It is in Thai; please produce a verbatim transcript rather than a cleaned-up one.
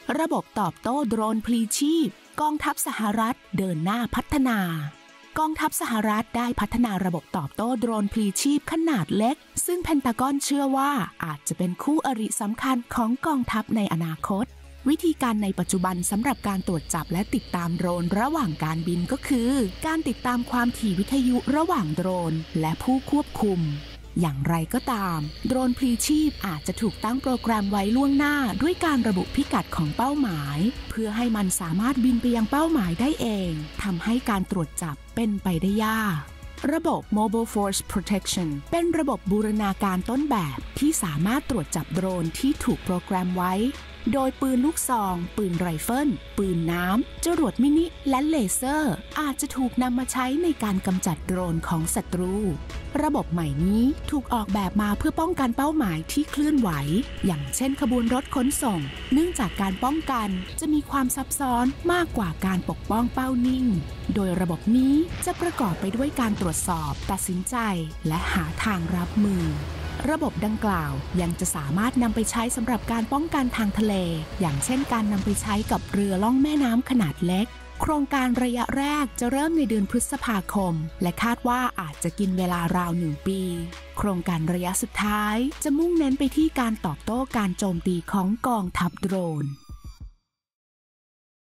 ระบบตอบโต้โดรนพลีชีพกองทัพสหรัฐเดินหน้าพัฒนากองทัพสหรัฐได้พัฒนาระบบตอบโต้โดรนพลีชีพขนาดเล็กซึ่งเพนทากอนเชื่อว่าอาจจะเป็นคู่อริสำคัญของกองทัพในอนาคตวิธีการในปัจจุบันสำหรับการตรวจจับและติดตามโดรนระหว่างการบินก็คือการติดตามความถี่วิทยุระหว่างโดรนและผู้ควบคุมอย่างไรก็ตามโดรนพลีชีพอาจจะถูกตั้งโปรแกรมไว้ล่วงหน้าด้วยการระบุพิกัดของเป้าหมายเพื่อให้มันสามารถบินไปยังเป้าหมายได้เองทำให้การตรวจจับเป็นไปได้ยากระบบ Mobile Force Protection เป็นระบบบูรณาการต้นแบบที่สามารถตรวจจับโดรนที่ถูกโปรแกรมไว้โดยปืนลูกซองปืนไรเฟิลปืนน้ำจรวดมินิและเลเซอร์อาจจะถูกนำมาใช้ในการกำจัดโดรนของศัตรูระบบใหม่นี้ถูกออกแบบมาเพื่อป้องกันเป้าหมายที่เคลื่อนไหวอย่างเช่นขบวนรถขนส่งเนื่องจากการป้องกันจะมีความซับซ้อนมากกว่าการปกป้องเป้านิ่งโดยระบบนี้จะประกอบไปด้วยการตรวจสอบตัดสินใจและหาทางรับมือระบบดังกล่าวยังจะสามารถนำไปใช้สำหรับการป้องกันทางทะเลอย่างเช่นการนำไปใช้กับเรือล่องแม่น้ำขนาดเล็กโครงการระยะแรกจะเริ่มในเดือนพฤษภาคมและคาดว่าอาจจะกินเวลาราวหนึ่งปีโครงการระยะสุดท้ายจะมุ่งเน้นไปที่การตอบโต้การโจมตีของกองทัพโดรน